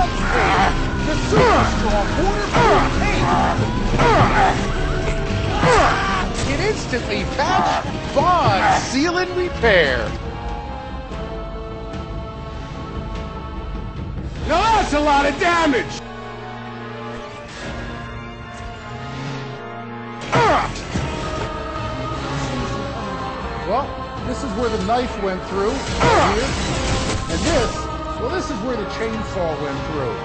subspace. The super strong waterproof tape. It instantly patch, bond, seal, and repair. Now that's a lot of damage! Well, this is where the knife went through, right here. And this is where the chainsaw went through.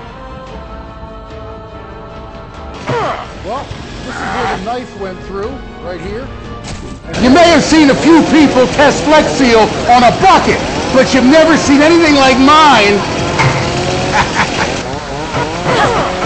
Well, this is where the knife went through, right here. You may have seen a few people test Flex Seal on a bucket, but you've never seen anything like mine.